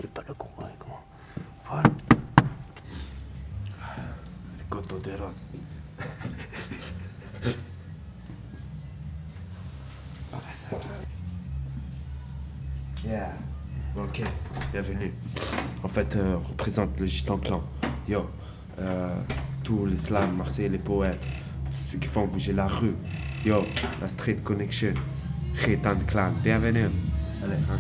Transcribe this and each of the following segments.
peux pas le convaincre. Voilà. Les coteaux des rocs. Yeah. Ok, bienvenue. En fait, on représente le Gitan Clan. Yo, tous les slams, Marseille, les poètes, ceux qui font bouger la rue. Yo, la Street Connection, Gitan Clan. Bienvenue. Allez, hein.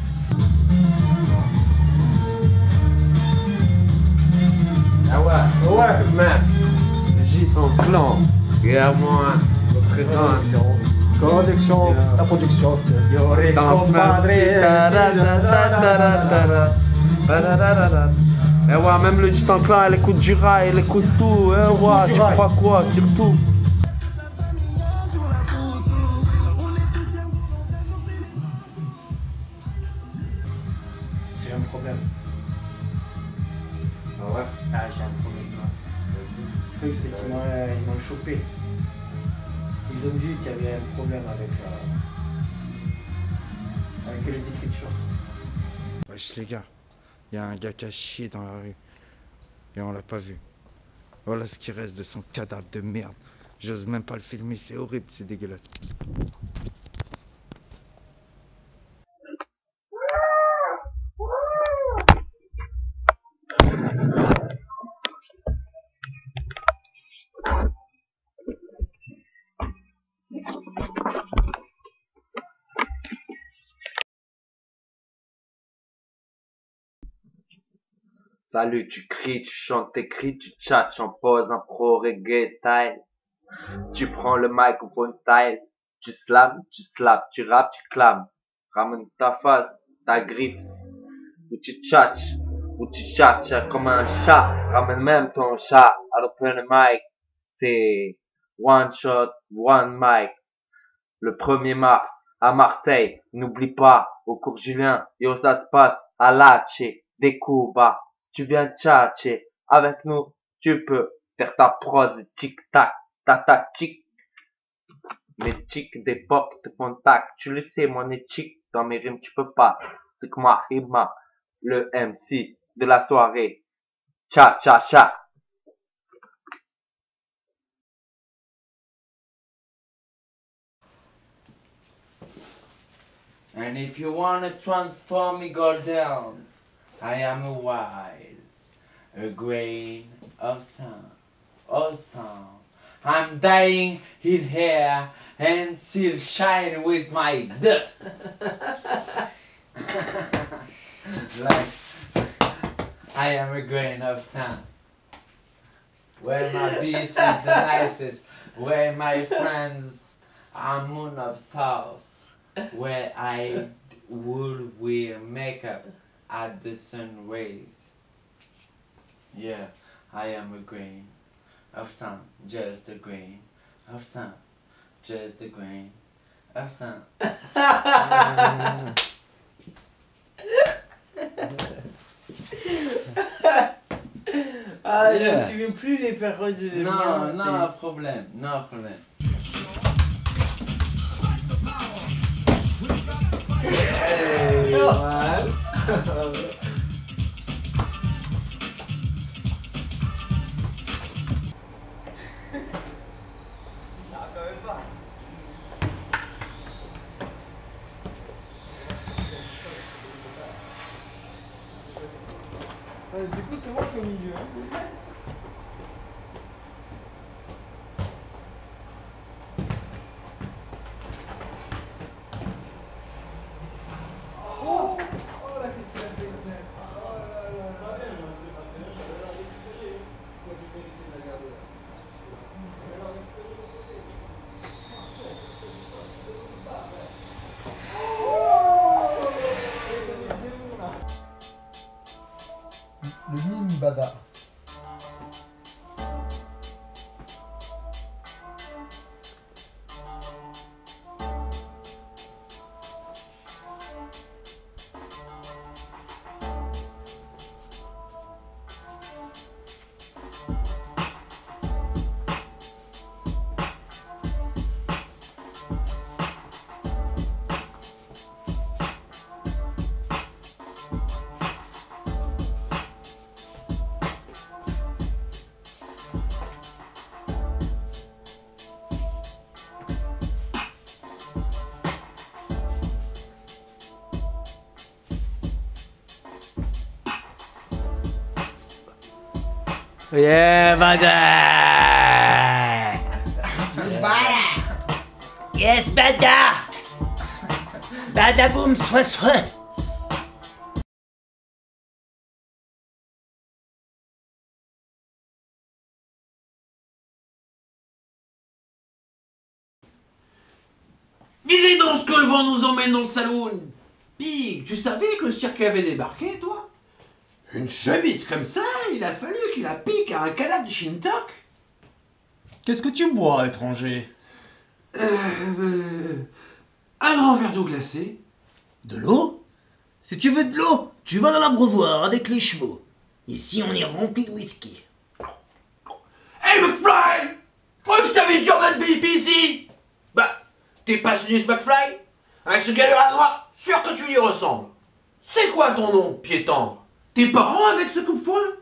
Ah ouais, man. Le Gitan Clan. Et à moi, représentation. Connexion, la production, c'est et ouais, même le Gitan Clan, elle écoute du rail, elle écoute tout. Et ouais, tu crois quoi, surtout. J'ai un problème. Ah ouais? Ah, j'ai un problème. Le truc, c'est qu'ils m'ont chopé. Ils ont dit qu'il y avait un problème avec les écritures. Wesh les gars, il y a un gars qui a chié dans la rue. Et on l'a pas vu. Voilà ce qui reste de son cadavre de merde. J'ose même pas le filmer, c'est horrible, c'est dégueulasse. Salut, tu cries, tu chantes, t'écris, tu tchatches en pose, un pro reggae style. Tu prends le microphone style. Tu slams, tu slaps, tu rappes, tu clames. Ramène ta face, ta griffe. Ou tu tchatches comme un chat. Ramène même ton chat. Alors prends le mic. C'est one shot, one mic. Le 1er mars, à Marseille. N'oublie pas, au cours Julien, yo ça se passe à Lache, des coups bas. Si tu viens tchatcher avec nous, tu peux faire ta prose tic-tac, ta tic. Mes tics d'époque te contact. Tu le sais, mon éthique, dans mes rimes, tu peux pas. C'est que moi, Rima, le MC de la soirée. Cha, cha, cha. And if you wanna transform me, go down. I am a wild, a grain of sun. I'm dying in here and still shine with my dust. Like, I am a grain of sand. Where my beach is the nicest. Where my friends are moon of stars. Where I would wear makeup at the sun rays. Yeah, I am a grain of sand, just a grain of sand, just a grain of sand. Ah, Yeah. je ne me souviens plus les paroles de Non, non problème, non problème. Hey, man. Du coup, c'est moi qui ai au milieu. Hein. Le mime bada. Yeah, brother! Yes, brother! Badaboum, soit. Visez donc ce que le vent nous emmène dans le saloon. Pig, tu savais que le cirque avait débarqué, toi? Une chemise comme ça, il a fallu qu'il la pique à un cadavre de Shintok. Qu'est-ce que tu bois, étranger? Un grand verre d'eau glacée. De l'eau? Si tu veux de l'eau, tu vas dans l'abreuvoir avec les chevaux. Ici, on est rempli de whisky. Hey McFly! Moi je t'avais dit on va te pipi ici! Bah, t'es pas ce McFly? Avec ce galère à droite, sûr que tu lui ressembles. C'est quoi ton nom, pied tendre? Tes parents avec ce coupe-foule?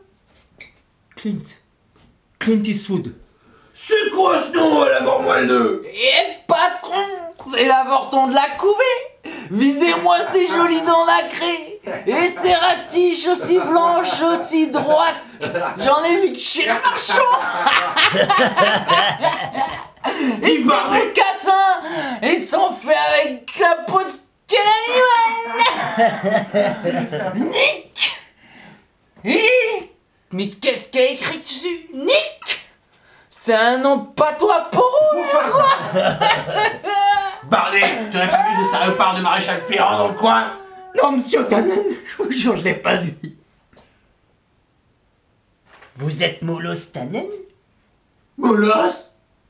Clint Eastwood. C'est quoi ce nom à la mort moelleux? Eh patron, c'est l'avorton de la couvée. Visez-moi ces jolies dents nacrées et ces ratiches aussi blanches, aussi droites. J'en ai vu que chez le marchand. Et Il parlait. ces mocassins, ils sont faits avec la peau de quel animal? Nick. Mais qu'est-ce qu'il y a écrit dessus? Nick. C'est un nom de patois pour eux. Bardé, tu n'aurais pas vu de salopard de maréchal Ferrand dans le coin? Non, monsieur Tannen, je vous jure, je l'ai pas vu. Vous êtes Molos Tannen? Molosse?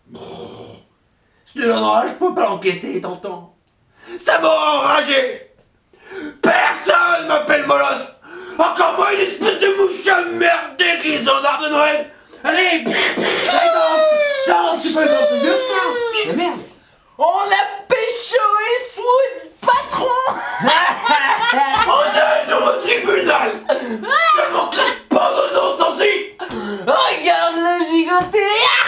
Ce là je peux pas l'encaisser, t'entends? Ça m'a enragé! Personne m'appelle Molosse! Encore moins une espèce de mouche merdée qui est en art de Noël! Allez! Danse! Tu peux danser de ça! Mais merde! On a pécho Eastwood, patron. On a un nouveau tribunal! Je m'en traite pas de danser! Regarde le gigoté.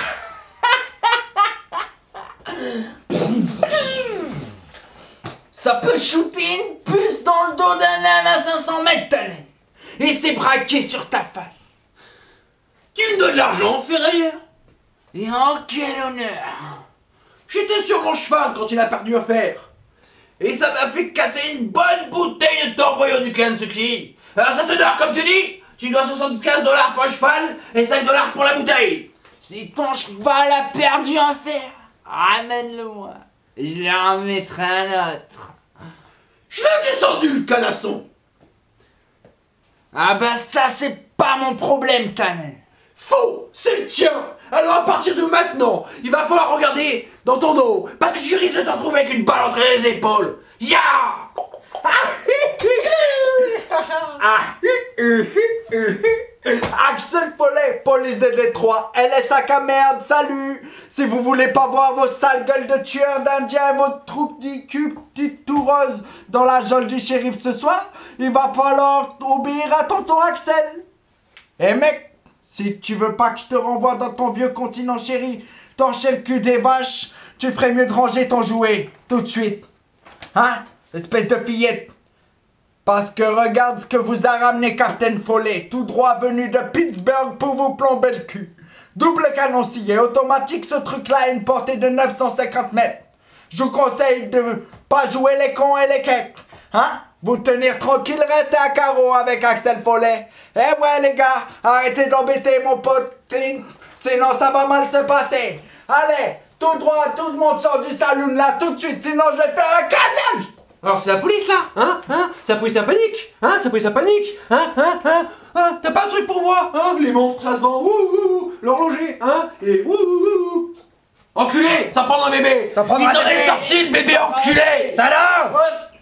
Ça peut shooter une puce dans le dos d'un âne à 500 mètres, Tannen. Et c'est braqué sur ta face. Tu me donnes l'argent, ferrailleur! Et en quel honneur. J'étais sur mon cheval quand il a perdu un fer. Et ça m'a fait casser une bonne bouteille de Torboyau du Kentucky. Alors ça te donne, comme tu dis, tu dois 75 $ pour le cheval et 5 $ pour la bouteille. Si ton cheval a perdu un fer, ramène-le-moi. Je lui en mettrai un autre. Je l'ai descendu le canasson. Ah bah ça c'est pas mon problème, Tannen. Faux, c'est le tien. Alors à partir de maintenant, il va falloir regarder dans ton dos, parce que tu risques de t'en trouver avec une balle entre les épaules. Ya! Axel Follet, police de Détroit, LSAK merde, salut! Si vous voulez pas voir vos sales gueules de tueurs d'indiens et votre troupe petite toureuse dans la geôle du shérif ce soir, il va falloir obéir à tonton Axel. Eh mec, si tu veux pas que je te renvoie dans ton vieux continent chéri, torcher le cul des vaches, tu ferais mieux de ranger ton jouet, tout de suite. Hein? Espèce de fillette. Parce que regarde ce que vous a ramené Captain Follet, tout droit venu de Pittsburgh pour vous plomber le cul. Double canoncier automatique, ce truc-là a une portée de 950 mètres. Je vous conseille de pas jouer les cons et les quêtes. Hein? Vous tenir tranquille, restez à carreau avec Axel Follet. Eh ouais les gars, arrêtez d'embêter mon pote Clint, sinon ça va mal se passer. Allez, tout droit, tout le monde sort du saloon là tout de suite, sinon je vais faire un carnage. Alors c'est la police là, hein? C'est la police à panique, hein? C'est la police à panique, hein? T'as pas un truc pour moi, hein? Les montres, ça se vend, l'horloger, hein? Et enculé, ça prend un bébé. Ça prend un Il t'en bébé. est sorti le bébé enculé. Salaud.